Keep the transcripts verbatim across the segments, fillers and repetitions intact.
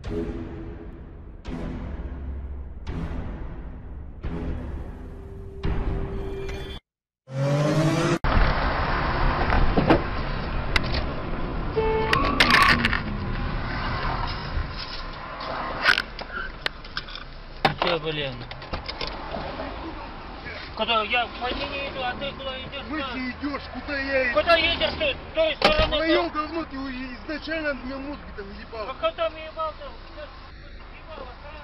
Че, блин? Куда? Я по линии иду, а ты куда идешь? Вы ты идешь, куда я иду? Куда едешь ты? С той стороны. Твое говно, ты изначально на меня мозг там ебал. А когда мне ебал-то? Ебало, а?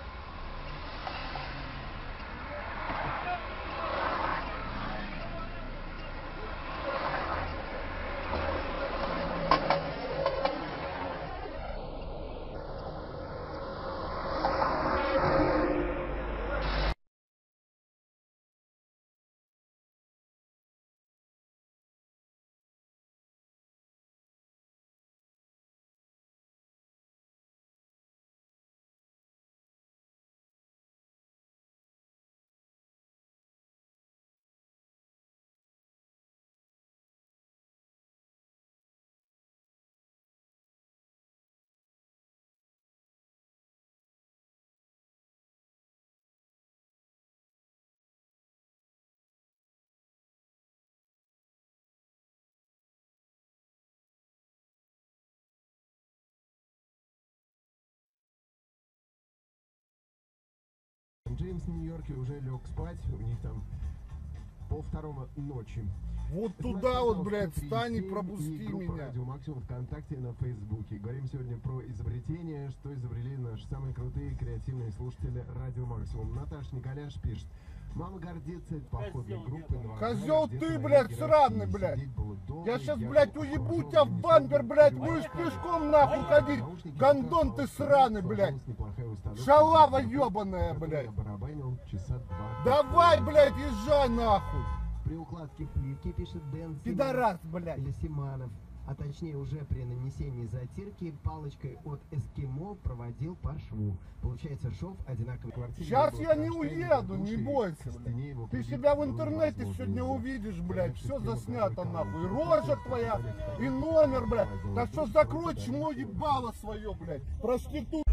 Джеймс в Нью-Йорке уже лег спать, у них там пол второго ночи. Вот туда вот, блядь, встань и пропусти меня. Радио Максимум ВКонтакте и на Фейсбуке. Говорим сегодня про изобретение, что изобрели наши самые крутые креативные слушатели Радио Максимум. Наташа Николяш пишет: мама гордится походной группой. Козел ты, блядь, сраный, блядь. Я сейчас, блядь, уебу тебя в бампер, блядь, будешь пешком нахуй ходить. Гондон ты сраный, блядь. Шалава ебаная, блядь. Давай, блядь, езжай нахуй. При укладке плитки, пишет Дэн, пидорас, блядь. Или Симанов, а точнее уже при нанесении затирки палочкой от эскимо проводил по шву. Получается шов одинаковой квартиры. Сейчас я не уеду, не бойся, блядь. Ты себя в интернете сегодня увидишь, блядь. Все заснято нахуй. И рожа твоя, и номер, блядь. Так что закрой чмо ебало свое, блядь. Проститут.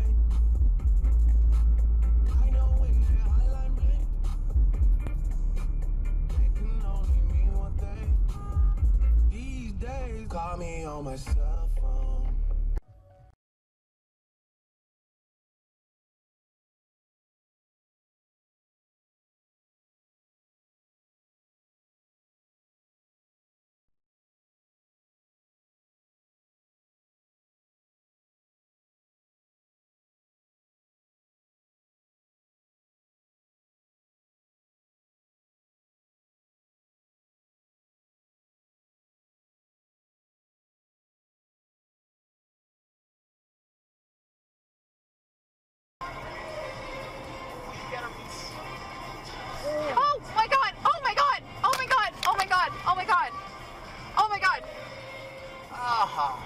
Call me on my cell phone. Oh my god! Oh my god! Oh my god! Oh my god! Oh my god! Oh my god! Aha.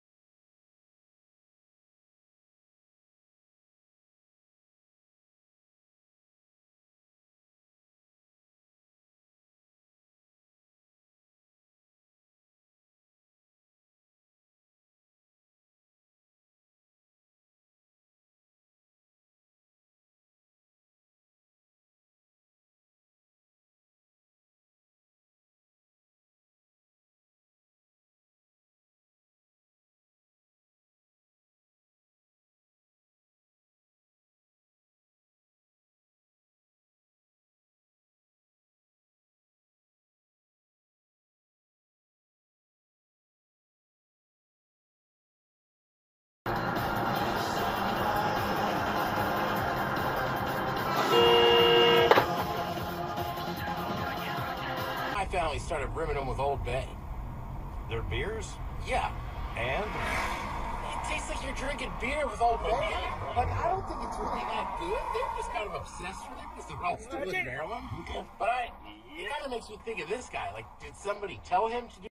My family started brimming them with Old Bay. Their beers? Yeah. And? It tastes like you're drinking beer with Old Bay. Like, I don't think it's really that good. They're just kind of obsessed with it because they're all still in Maryland. But I, it kind of makes me think of this guy. Like, did somebody tell him to do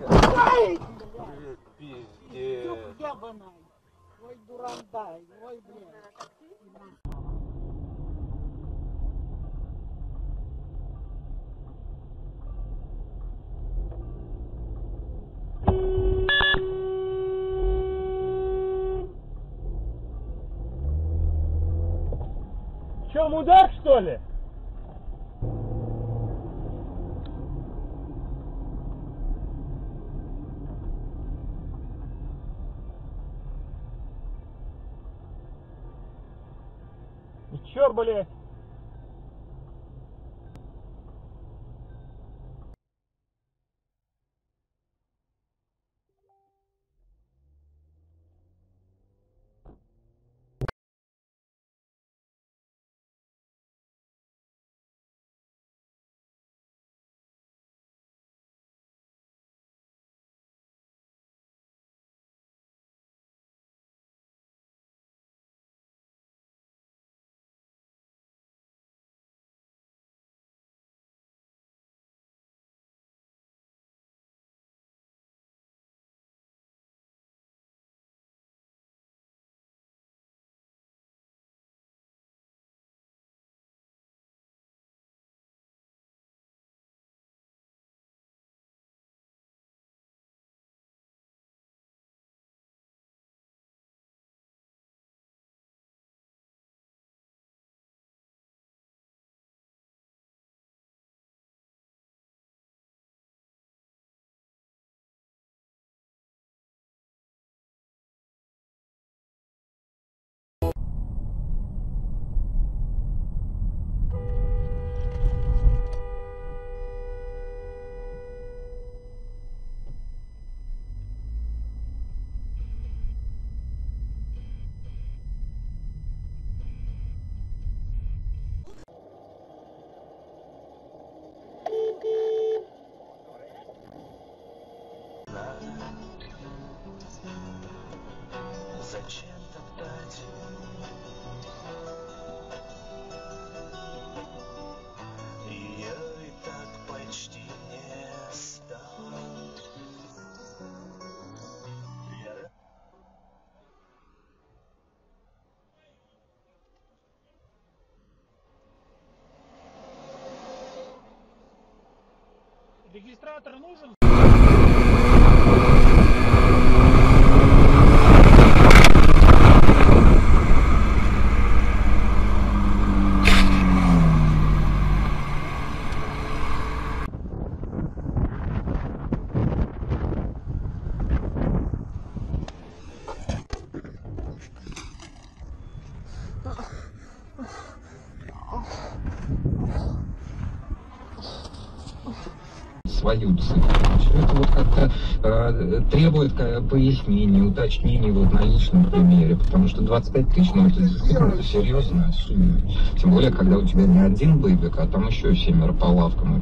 Ай! Пиздец. Ой, дурандай, ой, блядь. Че, мудак, что ли? И чё, блядь? Зачем топтать? Я и так почти не стал. Я... Регистратор нужен? Свою цифру. Это вот как-то э, требует пояснений, уточнений вот на личном примере, потому что двадцать пять тысяч, ну это действительно серьезная сумма. Тем более, когда у тебя не один бэбик, а там еще семеро по лавкам.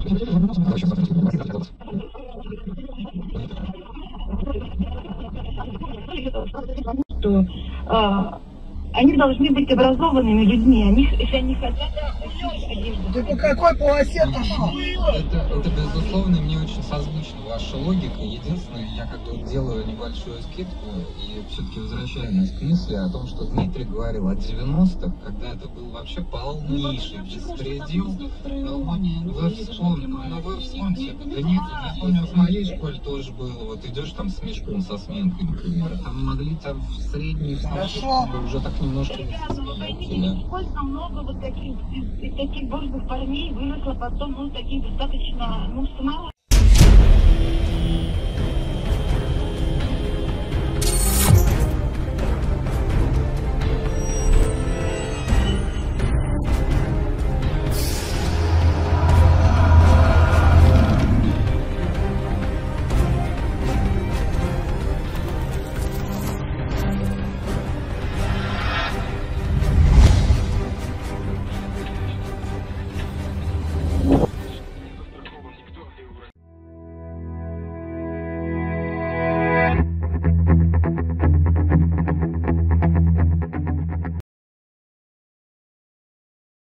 Что а, они должны быть образованными людьми, они, если они хотят... Ты по какой полосе-то шел? Это, это, безусловно, мне очень созвучна ваша логика. Единственное, я как-то вот делаю небольшую скидку и все-таки возвращаю нас к мысли о том, что Дмитрий говорил о девяностых, когда это был вообще полнейший беспредел. Но вы вспомните, ну вы вспомните, да нет, я помню, в моей школе тоже было, вот идешь там с мешком со сменкой, например, там могли там в средней уже так немножко... Сколько много вот таких, таких борзых парней выросло потом, ну, таких достаточно, ну, мало.